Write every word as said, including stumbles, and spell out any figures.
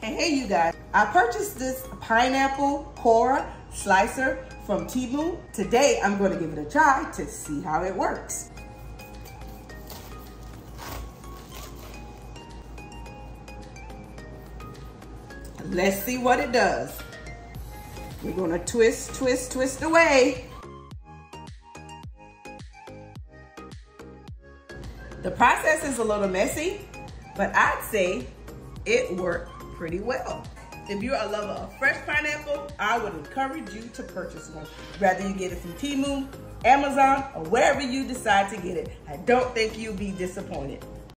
Hey, hey you guys, I purchased this pineapple core slicer from TEMU. Today, I'm gonna give it a try to see how it works. Let's see what it does. We're gonna twist, twist, twist away. The process is a little messy, but I'd say it worked pretty well. If you're a lover of fresh pineapple, I would encourage you to purchase one. Whether you get it from TEMU, Amazon, or wherever you decide to get it, I don't think you'll be disappointed.